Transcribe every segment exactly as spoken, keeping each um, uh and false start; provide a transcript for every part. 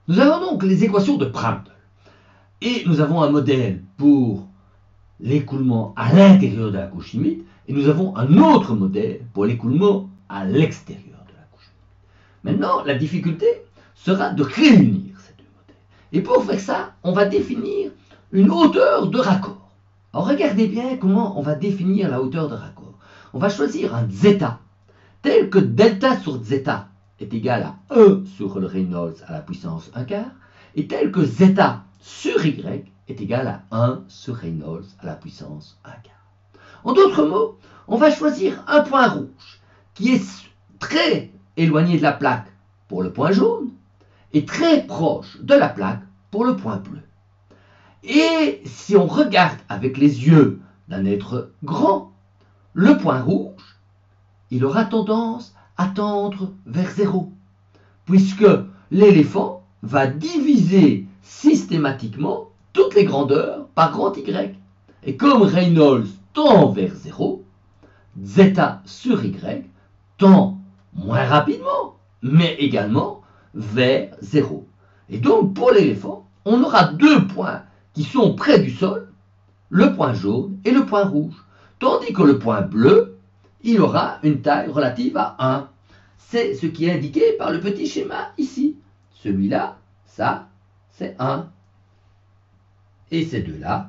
Nous avons donc les équations de Prandtl. Et nous avons un modèle pour l'écoulement à l'intérieur de la couche limite, et nous avons un autre modèle pour l'écoulement à l'extérieur de la couche limite. Maintenant, la difficulté sera de réunir ces deux modèles. Et pour faire ça, on va définir une hauteur de raccord. Alors regardez bien comment on va définir la hauteur de raccord. On va choisir un zeta, tel que delta sur zeta est égal à un sur le Reynolds à la puissance un quart, et tel que zeta sur y est égal à un sur Reynolds à la puissance un quart. En d'autres mots, on va choisir un point rouge qui est très éloigné de la plaque pour le point jaune et très proche de la plaque pour le point bleu. Et si on regarde avec les yeux d'un être grand, le point rouge, il aura tendance à tendre vers zéro, puisque l'éléphant va diviser systématiquement toutes les grandeurs par grand Y. Et comme Reynolds tend vers zéro, zeta sur Y tend moins rapidement, mais également vers zéro. Et donc pour l'éléphant, on aura deux points qui sont près du sol, le point jaune et le point rouge. Tandis que le point bleu, il aura une taille relative à un. C'est ce qui est indiqué par le petit schéma ici. Celui-là, ça, c'est un. Et ces deux-là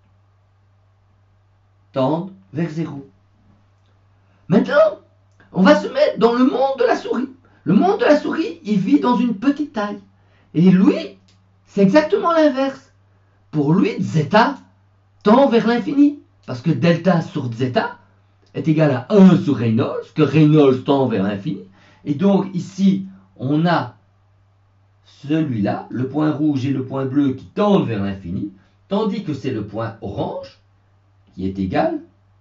tendent vers zéro. Maintenant, on va se mettre dans le monde de la souris. Le monde de la souris, il vit dans une petite taille. Et lui, c'est exactement l'inverse. Pour lui, zeta tend vers l'infini. Parce que delta sur zeta est égal à un sur Reynolds, que Reynolds tend vers l'infini. Et donc ici, on a celui-là, le point rouge et le point bleu qui tendent vers l'infini, tandis que c'est le point orange qui est égal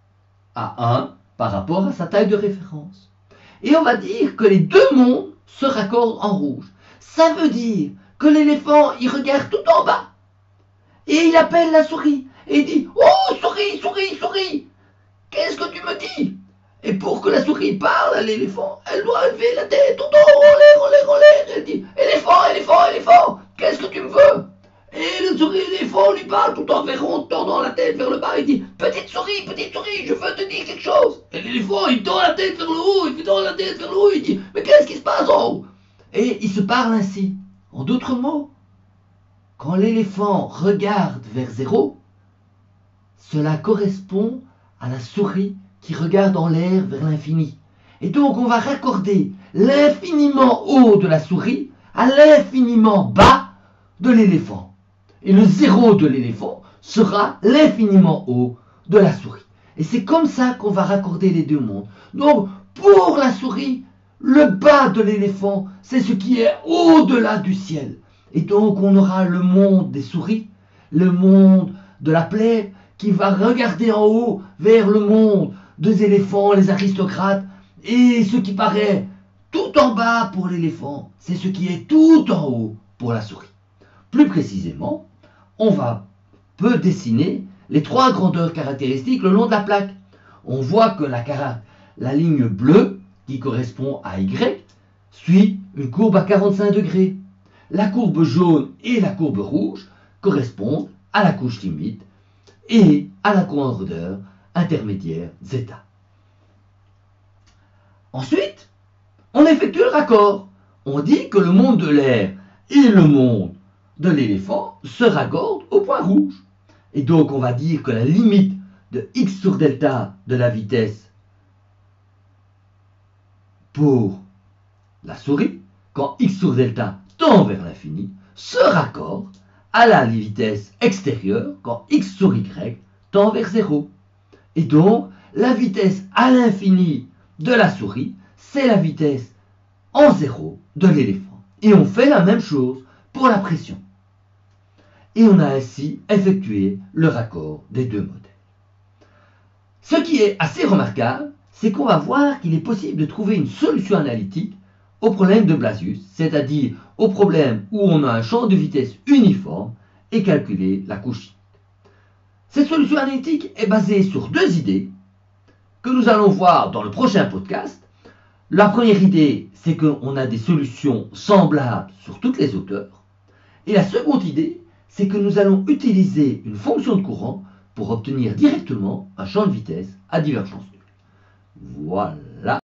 à un par rapport à sa taille de référence. Et on va dire que les deux mondes se raccordent en rouge. Ça veut dire que l'éléphant, il regarde tout en bas et il appelle la souris et il dit « Oh, souris, souris, souris, qu'est-ce que tu me dis ?» Et pour que la souris parle à l'éléphant, elle doit lever la tête tout en haut, en l'air, en l'air, en l'air. Elle dit « Éléphant, éléphant, éléphant, qu'est-ce que tu me veux ?» Et le souris éléphant lui parle tout en verront, tendant la tête vers le bas. Il dit « Petite souris, petite souris, je veux te dire quelque chose. » Et l'éléphant, il tend la tête vers le haut, il tend la tête vers le haut, il dit « Mais qu'est-ce qui se passe en haut ?» Et il se parle ainsi. En d'autres mots, quand l'éléphant regarde vers zéro, cela correspond à la souris qui regarde en l'air vers l'infini. Et donc on va raccorder l'infiniment haut de la souris à l'infiniment bas de l'éléphant. Et le zéro de l'éléphant sera l'infiniment haut de la souris. Et c'est comme ça qu'on va raccorder les deux mondes. Donc pour la souris, le bas de l'éléphant, c'est ce qui est au-delà du ciel. Et donc on aura le monde des souris, le monde de la plèbe, qui va regarder en haut vers le monde des éléphants, les aristocrates, et ce qui paraît tout en bas pour l'éléphant, c'est ce qui est tout en haut pour la souris. Plus précisément, on va peut dessiner les trois grandeurs caractéristiques le long de la plaque. On voit que la, la ligne bleue, qui correspond à Y, suit une courbe à quarante-cinq degrés. La courbe jaune et la courbe rouge correspondent à la couche limite et à la grandeur intermédiaire zeta. Ensuite, on effectue le raccord. On dit que le monde de l'air et le monde de l'éléphant se raccordent au point rouge. Et donc on va dire que la limite de x sur delta de la vitesse pour la souris, quand x sur delta tend vers l'infini, se raccorde à la vitesse extérieure quand x sur y tend vers zéro. Et donc, la vitesse à l'infini de la souris, c'est la vitesse en zéro de l'éléphant. Et on fait la même chose pour la pression. Et on a ainsi effectué le raccord des deux modèles. Ce qui est assez remarquable, c'est qu'on va voir qu'il est possible de trouver une solution analytique au problème de Blasius, c'est-à-dire au problème où on a un champ de vitesse uniforme et calculer la couche limite. Cette solution analytique est basée sur deux idées que nous allons voir dans le prochain podcast. La première idée, c'est qu'on a des solutions semblables sur toutes les hauteurs. Et la seconde idée, c'est que nous allons utiliser une fonction de courant pour obtenir directement un champ de vitesse à divergence nulle. Voilà.